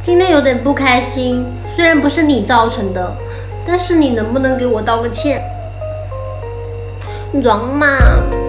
今天有点不开心，虽然不是你造成的，但是你能不能给我道个歉？软妈。